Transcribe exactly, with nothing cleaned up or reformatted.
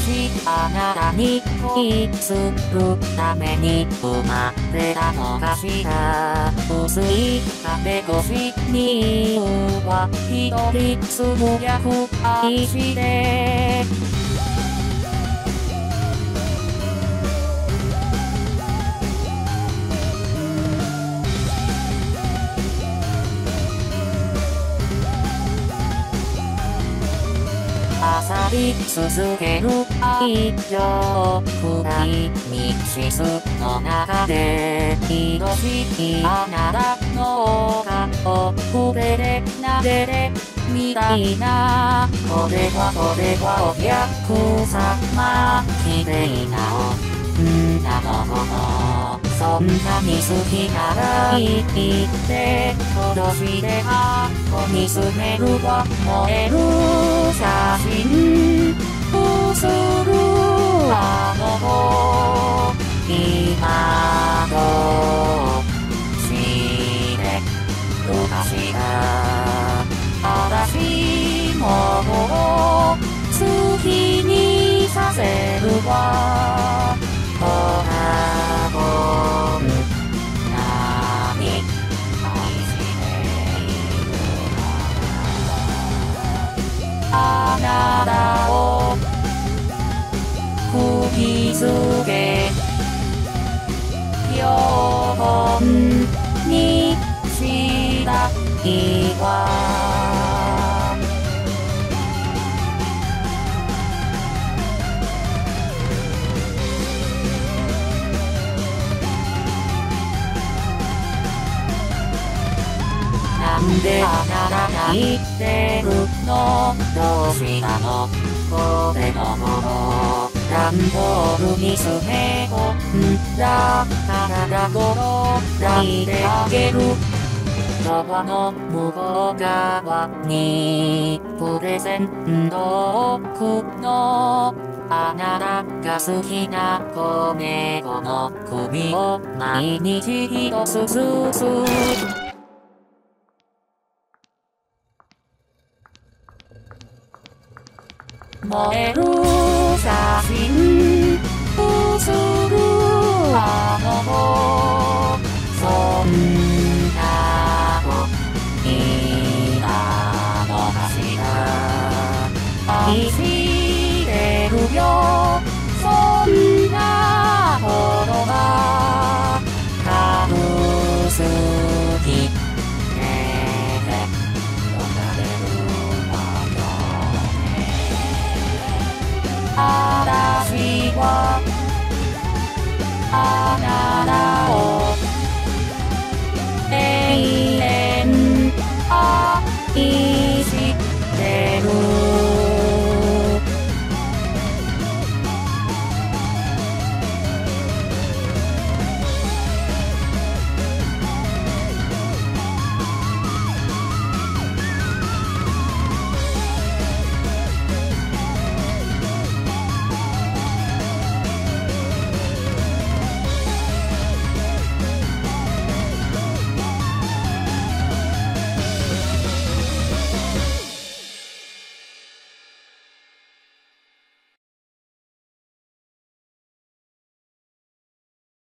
昔あなたに恋するために生まれたのかしら。薄い壁越しには一人つぶやく愛して漁り続ける愛情暗い密室の中で愛しいあなたの顔触れて撫でてみたいな。これはこれはお客様綺麗な女の子そんなに好きなら言って脅して箱に詰めるわ燃える写真写るあの子今どうしてるかしら。私も好きにさせるわほらこんなに愛しているあなたを釘付けようにしたいわ。なんであなた泣いてるのどうしたのこれのもの段ボールに詰め込んだ体ご抱いてあげるドアの向こう側にプレゼントを置くのあなたが好きな子猫の首を毎日一つずつ燃える写真写るあの子そんな子いたのかしら。愛してるよそんなことが隠すき私はあなた